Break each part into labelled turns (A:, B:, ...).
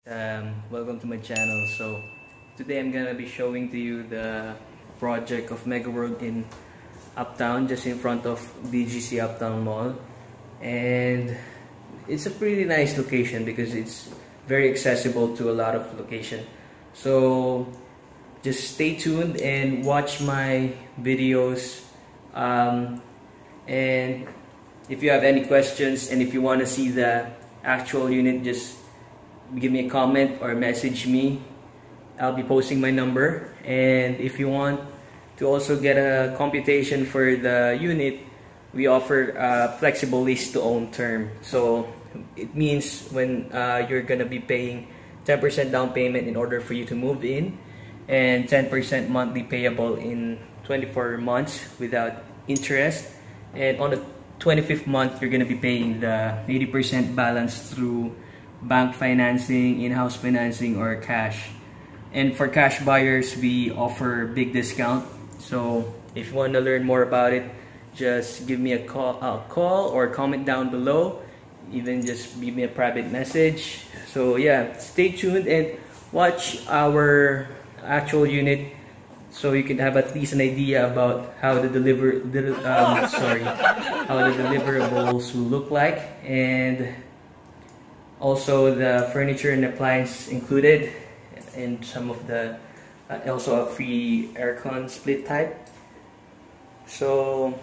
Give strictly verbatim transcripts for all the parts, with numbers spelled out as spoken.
A: Um, welcome to my channel. So today I'm gonna be showing to you the project of Megaworld in Uptown, just in front of B G C Uptown Mall. And it's a pretty nice location because it's very accessible to a lot of location. So just stay tuned and watch my videos. Um, and if you have any questions and if you want to see the actual unit, just give me a comment or message me. I'll be posting my number. And if you want to also get a computation for the unit, we offer a flexible lease to own term. So it means when uh, you're gonna be paying ten percent down payment in order for you to move in, and ten percent monthly payable in twenty-four months without interest. And on the twenty-fifth month, you're gonna be paying the eighty percent balance through bank financing, in-house financing, or cash. And for cash buyers, we offer big discount. So if you want to learn more about it, just give me a call, a call or comment down below. Even just give me a private message. So yeah, stay tuned and watch our actual unit so you can have at least an idea about how the deliver, um, sorry, how the deliverables will look like, and also the furniture and appliance included, and some of the uh, also a free aircon split type. So,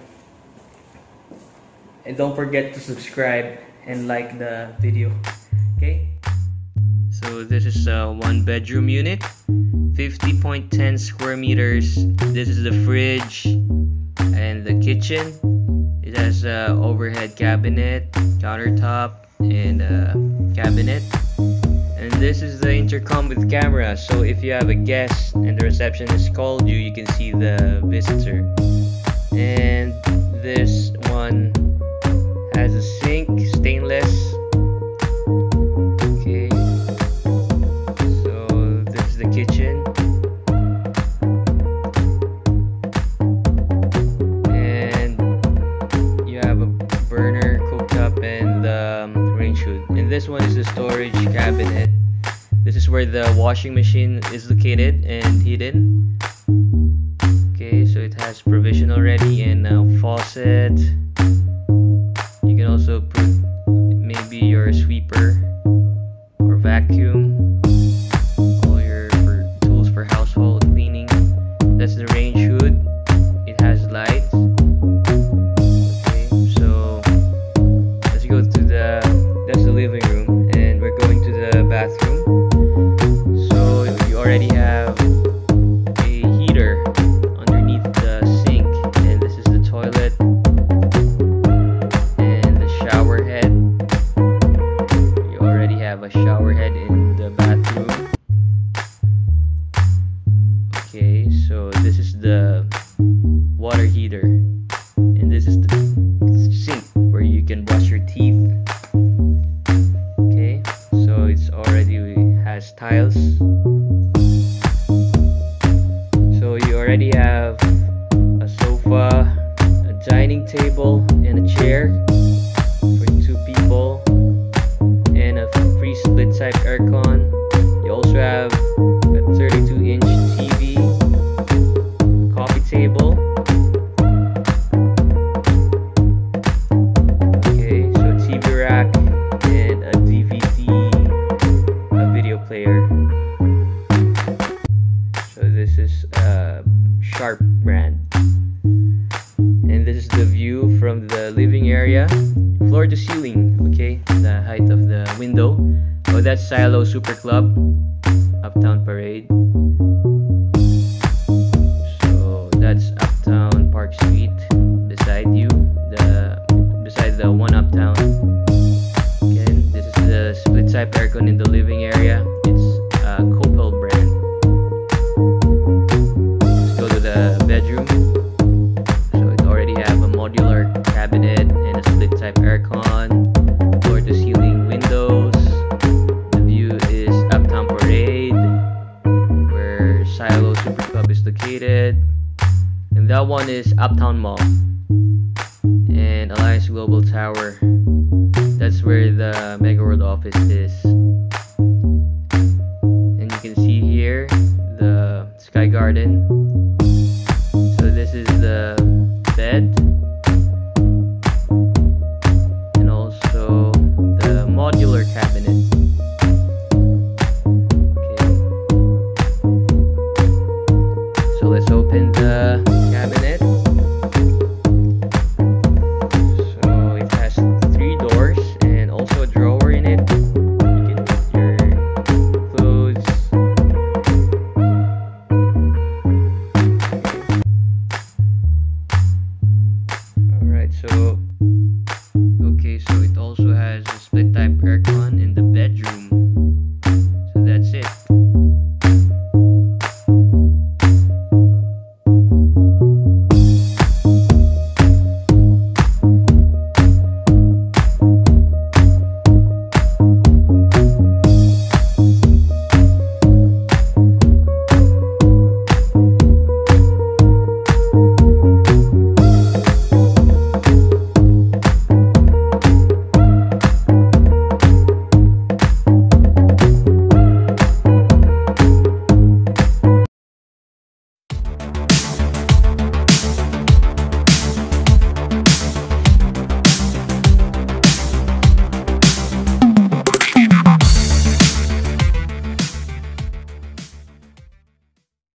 A: and don't forget to subscribe and like the video. Okay, so this is a one bedroom unit, fifty point one zero square meters. This is the fridge and the kitchen. It has a overhead cabinet, countertop, and a cabinet. And this is the intercom with camera, so if you have a guest and the receptionist called you, you can see the visitor. And this one has a sink, stainless. Okay, so this is the kitchen. And you have a burner, cooktop, and the um, range hood. And this one is the storage cabinet. This is where the washing machine is located and hidden. Okay, so it has provision already, and a faucet. You can also put maybe your sweeper or vacuum, all your for tools for household cleaning. That's the range hood. It has lights. Okay, so let's go to the that's the living room, and we're going to the bathroom. So you already have a heater underneath the sink, and this is the toilet and the shower head. You already have a shower head in the bathroom. Okay, so this is the water heater, and this is the sink where you can brush your teeth. Okay, so it's already has tiles. So you already have a sofa, a dining table, and a chair for two people, and a free split type aircon. You also have a thirty-two inch T V, a coffee table. Okay, so T V rack and a D V D, a video player. So this is a Sharp brand. And this is the view from the living area, floor to ceiling. Okay, the height of the window. Oh, that's Silo Super Club, Uptown Parade. So that's Uptown Park Suite beside you, the beside the one Uptown. Again, this is the split type aircon in the living area. It's a Copel brand. Let's go to the bedroom. So it already have a modular cabinet and a split type aircon, floor to ceiling windows. The view is Uptown Parade, where Silo Super Club is located. And that one is Uptown Mall and Alliance Global Tower. That's where the Megaworld office is. garden. So this is the bed.